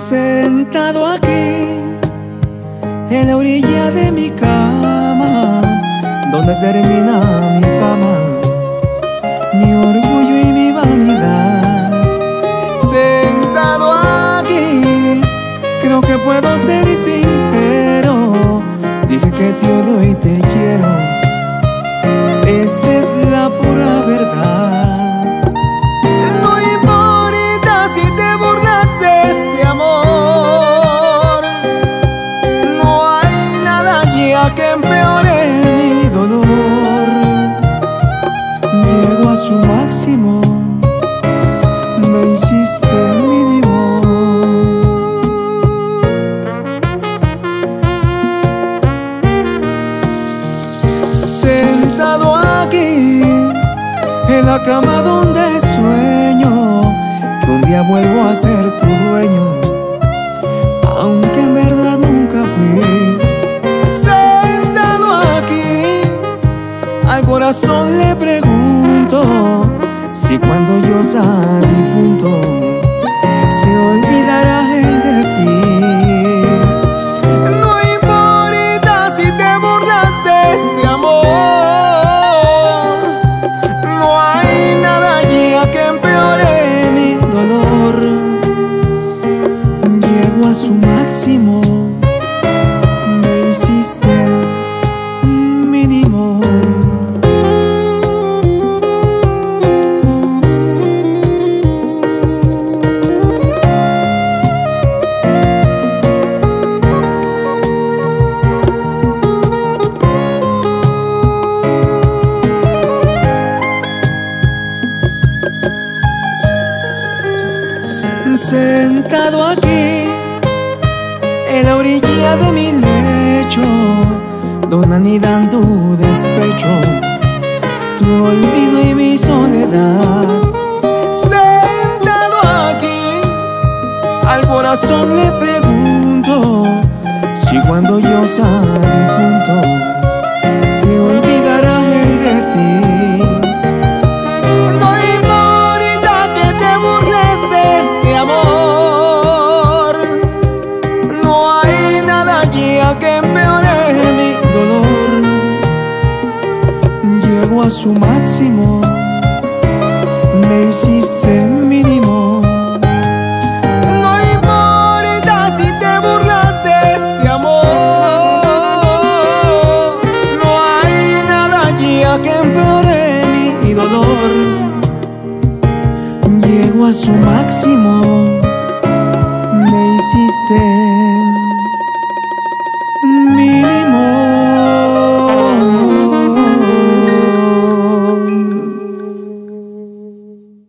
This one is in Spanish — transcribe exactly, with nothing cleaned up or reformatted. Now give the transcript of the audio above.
Sentado aquí en la orilla de mi cama, donde termina mi fama, mi orgullo y mi vanidad. Sentado aquí, creo que puedo ser sincero. Dije que te odio y te quiero, esa es la pura verdad. No importa si te burlas de este amor, no hay nada ya que empeore mi dolor. Llego a su máximo, me hiciste mínimo. Sentado aquí en la cama donde sueño que un día vuelvo a ser tu dueño, aunque en verdad nunca fui. Sentado aquí, al corazón le pregunto si cuando yo sea difunto se olvidará él de ti. No importa si te burlas de este amor, no hay nada ya que empeore mi dolor. Llego a su máximo, me hiciste mínimo. Sentado aquí en la orilla de mi lecho, donde anidan tu despecho, tu olvido y mi soledad. Sentado aquí, al corazón le pregunto si cuando yo sea difunto se olvidará él de ti. Que empeore mi dolor. Llego a su máximo, me hiciste mínimo. No importa si te burlas de este amor, no hay nada ya que empeore mi dolor. Llego a su máximo, me hiciste